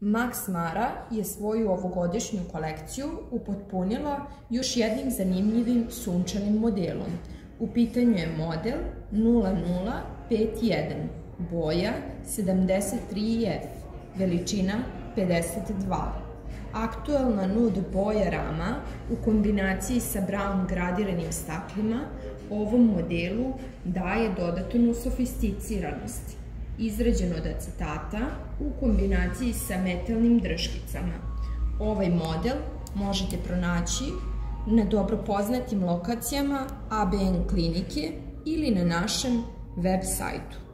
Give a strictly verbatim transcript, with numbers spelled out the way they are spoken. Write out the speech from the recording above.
Max Mara je svoju ovogodišnju kolekciju upotpunila još jednim zanimljivim sunčanim modelom. U pitanju je model nula nula pet jedan, boja sedamdeset tri F, veličina pedeset dva. Aktuelna nude boja rama u kombinaciji sa brown gradiranim staklima ovom modelu daje dodatnu sofisticiranost. Izrađen od acetata u kombinaciji sa metalnim drškicama. Ovaj model možete pronaći na dobro poznatim lokacijama A B N klinike ili na našem web sajtu.